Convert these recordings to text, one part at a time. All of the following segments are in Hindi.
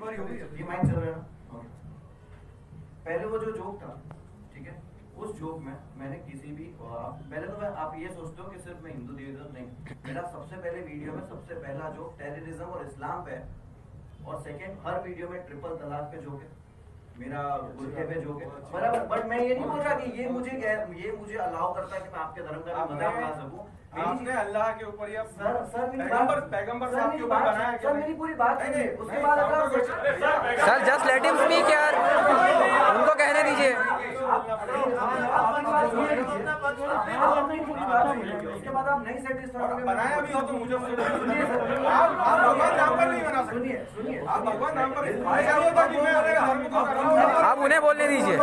ये माइक चल रहा है ना। पहले वो जो जोक था, ठीक है, उस जोक में मैंने किसी भी पहले तो मैं आप ये सोचते हो कि सिर्फ मैं हिंदू देवी नहीं, मेरा सबसे पहले वीडियो में सबसे पहला जोक टेररिज्म और इस्लाम पे है, और सेकंड हर वीडियो में ट्रिपल तलाक पे जोक है, मेरा बुरखे पे जोक है, बराबर। बट मैं ये नहीं बोल रहा कि ये मुझे अलाउ करता है कि मैं आपके धर्म का मजाक उड़ा सकूं। आपने अल्लाह के ऊपर या पैगंबर साहब के ऊपर बनाया, सर मेरी पूरी बात है, उसके बाद sir just let him speak यार, उनको कहने दीजिए। उसके बाद आप नहीं सेटिस्फाइड बनाया भी हो तो मुझे आप भगवान नाम पर नहीं बना सकते। सुनिए आप भगवान नाम पर ऐसा नहीं होता कि मैं अपने धर्म को कर रहा हूं, आप उन्हें बोलने दीजिए।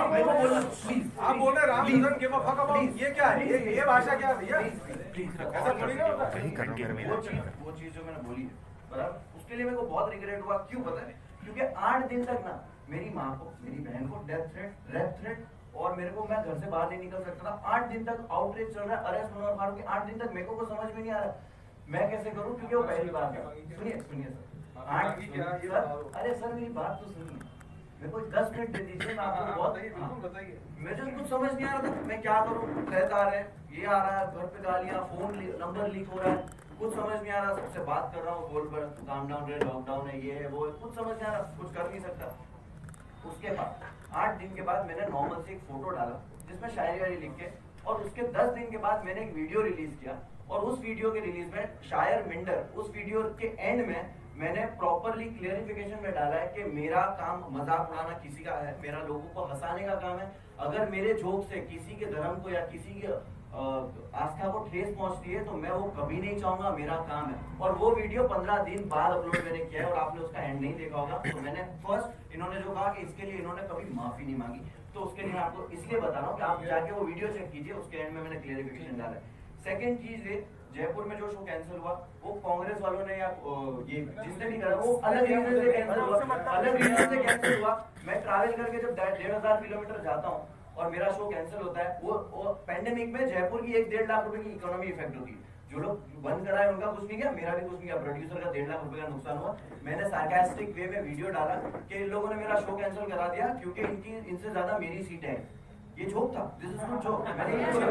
आप बोल रहे Ram doesn't give a fuck about, ये क्या है, ये भाषा क्या है भैया, ऐसा थोड़ी ना होता है। वो चीज जो मैंने बोली है, बराबर, उसके लिए मेरे को बहुत रिग्रेट हुआ। क्यों पता है? क्योंकि 8 दिन तक ना मेरी माँ को, मेरी बहन को डेथ थ्रेट, रेप थ्रेट, और मेरे को, मैं घर से बाहर नहीं निकल सकता था। 8 दिन तक आउटरीच चल रहा है, अरेस्ट मनोहर फारूकी, 8 दिन तक मेरे को समझ में नहीं आ रहा मैं कैसे करूं, क्योंकि वो पहली बार है। सुनिए सर, 8 अरे सर मेरी बात तो सुनिए, मेरे को 10 मिनट दे दीजिए, मैं आपको बहुत बताइए। मुझे कुछ समझ नहीं आ रहा था मैं क्या करूं। थ्रेट आ रहे हैं, ये आ रहा है, घर पे गालियां, फोन नंबर लीक हो रहा है, कुछ समझ नहीं आ रहा। सबसे बात कर रहा हूँ, बोल पर काम डाउन है, लॉकडाउन है, ये है वो है, कुछ समझ नहीं आ रहा, कुछ कर नहीं सकता। उसके बाद 8 दिन के बाद मैंने नॉर्मल से एक फोटो डाला जिसमें शायरी वायरी लिख के, और उसके 10 दिन के बाद मैंने एक वीडियो रिलीज किया, और उस वीडियो के रिलीज में शायर मिंडर, उस वीडियो के एंड में मैंने प्रॉपरली क्लियरिफिकेशन में डाला है कि मेरा काम मजाक उड़ाना किसी का है, मेरा लोगों को हंसाने का काम है। अगर मेरे जोक से किसी के धर्म को या किसी के आस्था को ठेस पहुंचती है तो मैं वो कभी नहीं चाहूंगा, मेरा काम है। और वो वीडियो 15 दिन बाद अपलोड मैंने किया है, और आपने उसका एंड नहीं देखा होगा। तो मैंने फर्स्ट, इन्होंने जो कहा कि इसके लिए इन्होंने कभी माफी नहीं मांगी, तो उसके लिए आपको इसलिए बता रहा हूँ कि आप जाके वो वीडियो चेक कीजिए, उसके एंड में मैंने क्लियरिफिकेशन डाला है। सेकेंड चीज है, जयपुर में जो शो कैंसिल हुआ वो कांग्रेस वालों ने या ये जिसने भी करा वो अलग रीजन से कैंसिल हुआ, अलग रीजन से कैंसिल हुआ। मैं ट्रैवल करके जब 1500 किलोमीटर जाता हूँ और मेरा शो कैंसिल होता है, वो पेंडेमिक में जयपुर की 1-1.5 लाख रुपए की इकोनॉमी इफेक्ट होती है। जो लोग बंद कराए उनका कुछ नहीं गया, मेरा भी कुछ नहीं गया, प्रोड्यूसर का 1.5 लाख रुपए का नुकसान हुआ। मैंने सार्कास्टिक वे में वीडियो डाला कि इन लोगों ने मेरा शो कैंसिल करा दिया क्योंकि इनसे ज्यादा मेरी सीट है। ये जोक था, दिस इज नॉट जोक, मैंने ये बोला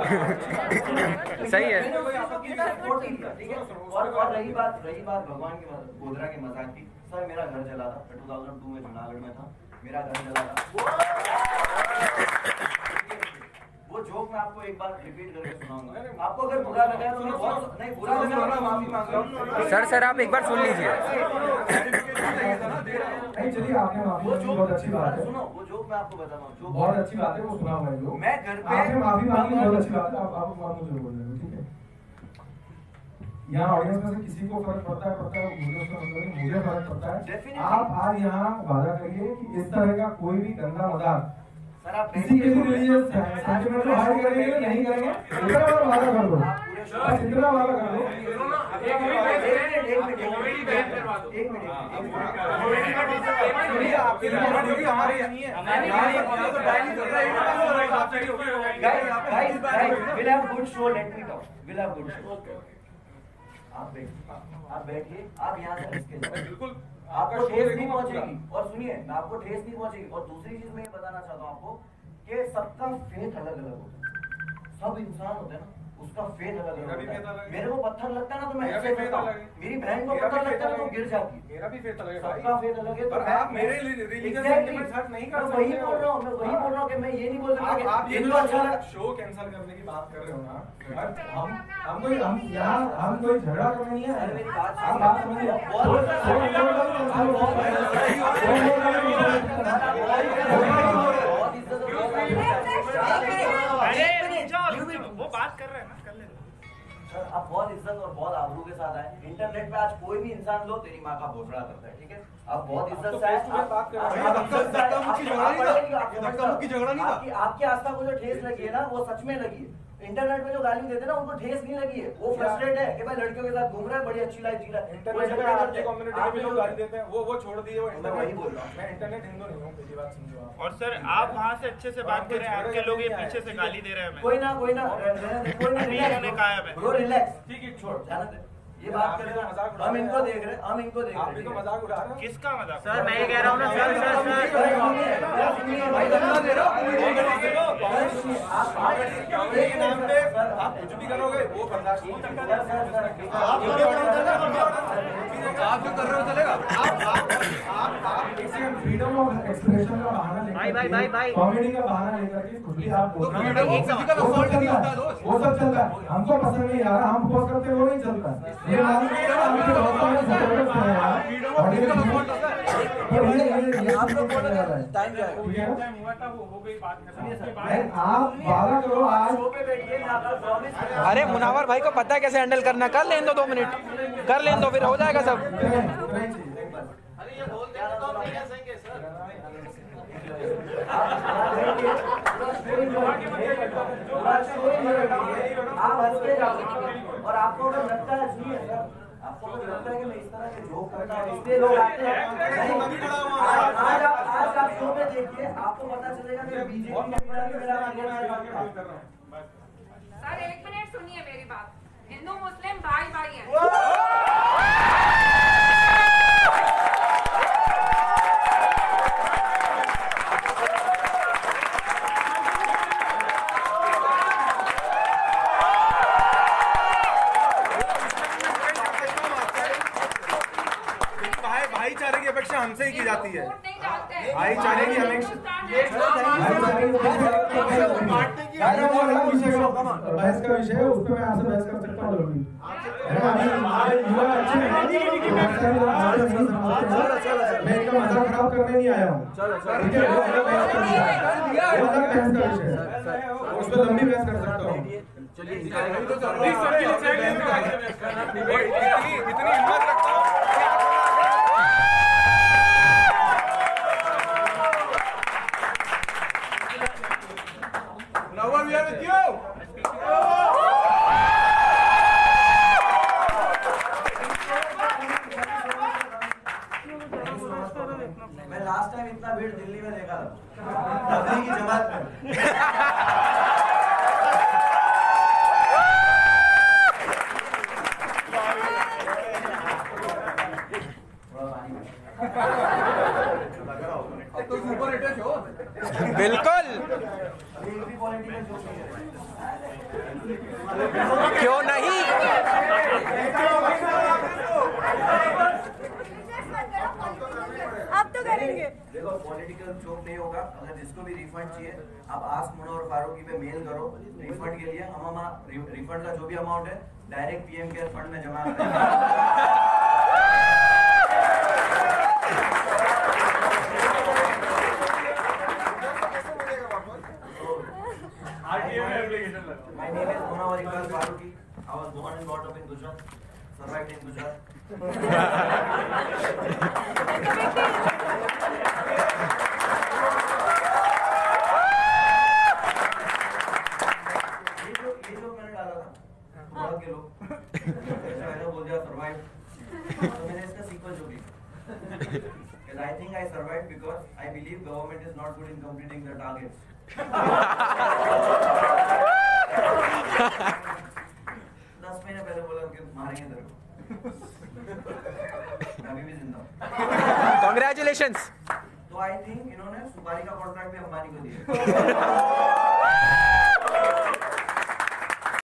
सही है। ठीक है। और रही बात भगवान के गोधरा के मजाक की, सर मेरा घर जला था 2002 में, जूनागढ़ में था, मेरा घर जला था। वो जोक मैं आपको एक बार रिपीट करके सुनाऊंगा, आपको अगर बुरा लगा तो मैं बहुत नहीं, बुरा लगा तो मैं माफी मांगता हूं। सर आप एक बार सुन लीजिए। नहीं चलिए, आपने माफी मांगी, बहुत अच्छी बात है। सुनो, वो जोक मैं आपको बताता हूँ, बहुत अच्छी बात है, वो सुना हुआ है जो मैं घर पे आपने माफी मांगी, बहुत अच्छी बात है। आप मुझे बोल रहे हो, ठीक है। यहाँ ऑडियंस में से किसी को फर्क पड़ता है, मुझे उसका मतलब नहीं, मुझे फर्क पड़ता है। आप आज यहाँ वादा करिए कि इस तरह का कोई भी गंदा मजाक किसी के रिलीजियस सेंटिमेंट को हाइड करेंगे नहीं करेंगे, इतना वादा कर दो, बस इतना वादा कर दो। आप बैठिए, आप यहाँ से बिल्कुल आपको ठेस नहीं पहुंचेगी। और सुनिए, मैं आपको ठेस नहीं पहुंचेगी। और दूसरी चीज मैं ये बताना चाहता हूँ आपको कि सबका फेथ अलग अलग होता है, सब इंसान होते हैं ना, उसका फेथ अलग अलग होता है। मेरे को पत्थर लगता है ना तो मैं ऐसे करता हूं, मेरी बहन को पत्थर लगता है ना तो गिर जाती है। मेरा भी फेथ अलग है, सबका फेथ अलग है। तो आप मेरे रिलीजियस सेंटिमेंट हर्ट नहीं कर सकते। वही बोल रहा हूँ, मैं वही बोल रहा हूँ कि मैं ये नहीं बोल सकता कि आप ये जो शो कैंसिल करने की बात कर रहे हो ना, हम कोई झगड़ा करने नहीं है। मेरी बात आप बात समझिए, वो बात कर रहे हैं ना, कर ले। सर आप बहुत इज्जत और बहुत आबरू के साथ आए। इंटरनेट पे आज कोई भी इंसान लो तेरी माँ का भोसड़ा करता है, ठीक है। आप बहुत इज्जत से आए, बात कर रहे हैं। आपकी आस्था को जो ठेस लगी है ना वो सच में लगी है। इंटरनेट पे जो गाली देते हैं ना उनको ठेस नहीं लगी है, वो फ्रस्ट्रेट है कि भाई लड़कियों के साथ घूम रहा है, बड़ी अच्छी लाइफ जी रहा है। इंटरनेट पे आपकी कम्युनिटी के भी लोग गाली देते हैं, वो छोड़ दिए। वो मैं वही बोल रहा हूँ, मैं इंटरनेट हिंदू नहीं हूँ, पहली बात समझो आप। और सर आप वहाँ से अच्छे से बात कर रहे हैं, आपके लोग ये पीछे से गाली दे रहे हैं। कोई ना अभी इन्होंने कहा है ब्रो रिलैक्स, ठीक है, छोड़ जाने दे। ये बात कर रहे हैं, हम इनको देख रहे हैं, हम इनको देख रहे हैं। आप भी तो मजाक उड़ा रहे हो। किसका मजाक? सर मैं ये कह रहा हूँ ना सर भाई धन्यवाद दे रहे हो के नाम पे आप कुछ भी करोगे वो बर्दाश्त नहीं करता। आप जो कर रहे हो चलेगा। आप फ्रीडम ऑफ एक्सप्रेशन का बहाना लेकर भाई कॉमेडी का बहाना लेकर के कुछ भी आप बोल रहे हो। वो सब चलता है, हमको पसंद नहीं आ रहा, हम पोस्ट करते वो नहीं चलता। ये मालूम नहीं है हमके बहुत सारे सपोर्टर्स हैं यार, और ये आप लोग बोल रहे हैं टाइम क्या है? टाइम हुआ था वो हो गई बात खत्म। आप वादा करो आज। अरे मुनावर भाई को पता है कैसे हैंडल करना, कर लें दो 2 मिनट, कर लें दो, फिर हो जाएगा सब। अरे ये बोल देना तो नहीं कह सकेंगे सर। आप हंसते जाओ और आपको अगर लगता है सुनिए सर, आपको अगर लगता है कि मैं इस तरह के जोक करता हूं इसलिए लोग आते हैं, आज आप शो में देखिए आपको पता चलेगा कि बीजेपी ने मेरा सर 1 मिनट सुनिए मेरी बात, हिंदू मुस्लिम भाई भाई हैं। भाईचारे की अपेक्षा हमसे ही की जाती है। भाईचारे की बहस का विषय है, उस पर मैं आपसे बहस कर सकता हूँ। मैं इनका मजाक खराब करने नहीं आया हूँ, उस पर लंबी बहस कर सकता हूँ। इतनी हिम्मत रखता हूँ। We are with you. मैं लास्ट टाइम इतना भीड़ दिल्ली में देखा था, तबलीग की जमात में। बिल्कुल, क्यों नहीं। अब तो करेंगे। देखो पॉलिटिकल जोक नहीं होगा, अगर जिसको भी रिफंड चाहिए आप आस्क मनोहर फारूकी पे मेल करो रिफंड के लिए। हम रिफंड का जो भी अमाउंट है डायरेक्ट पीएम केयर फंड में जमा करेंगे। My name is Munawar Iqbal Faruqi. I was born and brought up in Gujarat, survived in Gujarat. ये जो मैंने डाला था, गुजरात के लोग ऐसा बोल दिया survive, तो मैंने इसका सीक्वल जो लिखा, because I think I survived because I believe government is not good in completing the targets. 10 महीने पहले बोला कि मारेंगे तेरे को, अभी भी जिंदा हूं। Congratulations. तो आई थिंक इन्होंने सुपारी का कॉन्ट्रैक्ट भी अंबानी को दिया।